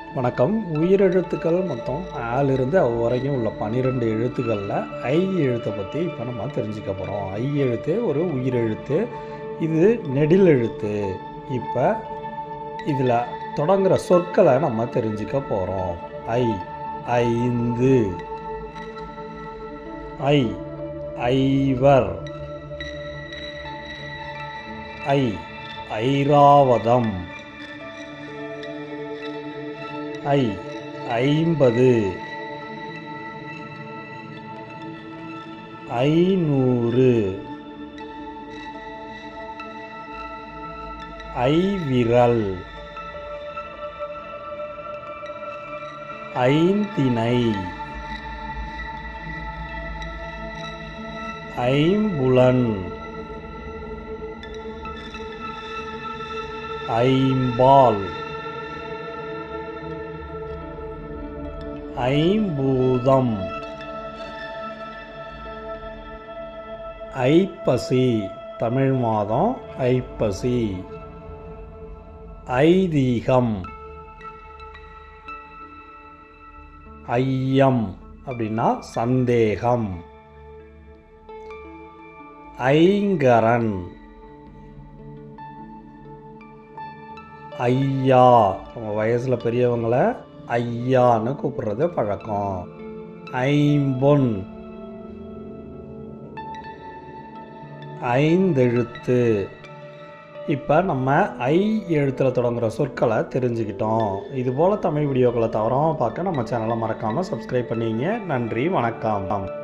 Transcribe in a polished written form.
வணக்கம். உயிரெழுத்துக்கள் மொத்தம் ஆலிருந்து வரைக்கும் உள்ள 12 எழுத்துக்களில் ஐ எழுத்தை பற்றி இப்போ நம்ம தெரிஞ்சுக்க போகிறோம். ஐ எழுத்து ஒரு உயிரெழுத்து, இது நெடில் எழுத்து. இப்போ இதில் தொடங்குகிற சொற்களை நம்ம தெரிஞ்சுக்க போகிறோம். ஐ, ஐந்து. ஐ, ஐவர். ஐ, ஐராவதம். ஐ, ஐம்பது. ஐநூறு. ஐவிரல். ஐந்திணை. ஐம்புலன். ஐம்பால். ஐம்பூதம். ஐப்பசி, தமிழ் மாதம் ஐப்பசி. ஐதீகம். ஐயம் அப்படின்னா சந்தேகம். ஐங்கரன். ஐயா, நம்ம வயசில் பெரியவங்களை ஐயான்னு கூப்பிடுறது பழக்கம். ஐம்பொன். ஐந்தெழுத்து. இப்போ நம்ம ஐ எழுத்தில் தொடங்குகிற சொற்களை தெரிஞ்சுக்கிட்டோம். இதுபோல் தமிழ் வீடியோக்களை தவறாமல் பார்க்க நம்ம சேனலை மறக்காமல் சப்ஸ்கிரைப் பண்ணிங்க. நன்றி, வணக்கம்.